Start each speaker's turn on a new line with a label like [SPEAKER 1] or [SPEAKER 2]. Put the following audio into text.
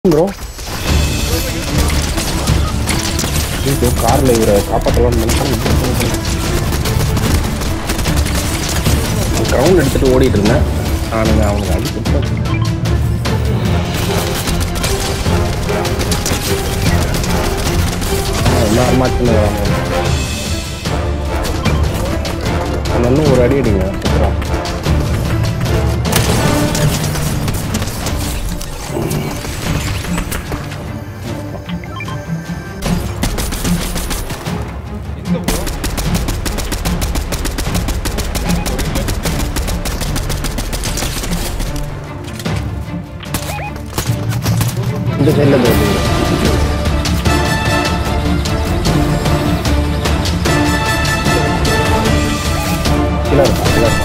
[SPEAKER 1] Bro இது கார்ல இவரை காப்பாற்றலாம்னு நினைச்சேன். கிரவுண்ட் எடுத்துட்டு ஓடிட்டு இருந்தேன். நானுங்க அவங்க அடிச்சுட்டேன். எல்லாரும் மாற்றினு இன்னும் ஒரு அடி அடிங்க சூப்பரா. இந்த சைடில் போகுது. கீழே இருக்கா?